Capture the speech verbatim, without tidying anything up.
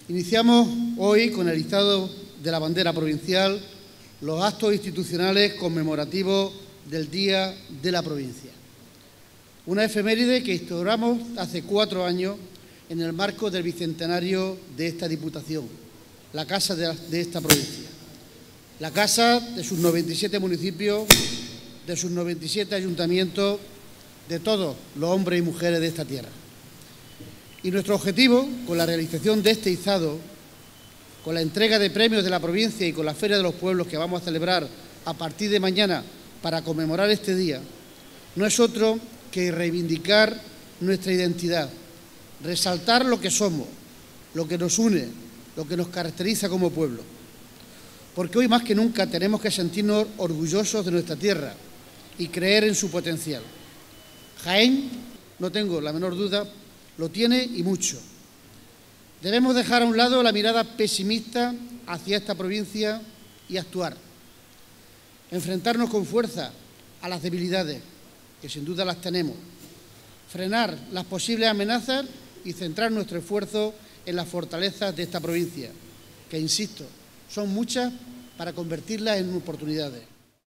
Iniciamos hoy, con el izado de la bandera provincial, los actos institucionales conmemorativos del Día de la Provincia. Una efeméride que instauramos hace cuatro años en el marco del bicentenario de esta Diputación, la casa de, la, de esta provincia. La casa de sus noventa y siete municipios, de sus noventa y siete ayuntamientos, de todos los hombres y mujeres de esta tierra. Y nuestro objetivo, con la realización de este izado, con la entrega de premios de la provincia y con la Feria de los Pueblos que vamos a celebrar a partir de mañana para conmemorar este día, no es otro que reivindicar nuestra identidad, resaltar lo que somos, lo que nos une, lo que nos caracteriza como pueblo. Porque hoy más que nunca tenemos que sentirnos orgullosos de nuestra tierra y creer en su potencial. Jaén, no tengo la menor duda, lo tiene y mucho. Debemos dejar a un lado la mirada pesimista hacia esta provincia y actuar. Enfrentarnos con fuerza a las debilidades, que sin duda las tenemos. Frenar las posibles amenazas y centrar nuestro esfuerzo en las fortalezas de esta provincia, que, insisto, son muchas para convertirlas en oportunidades.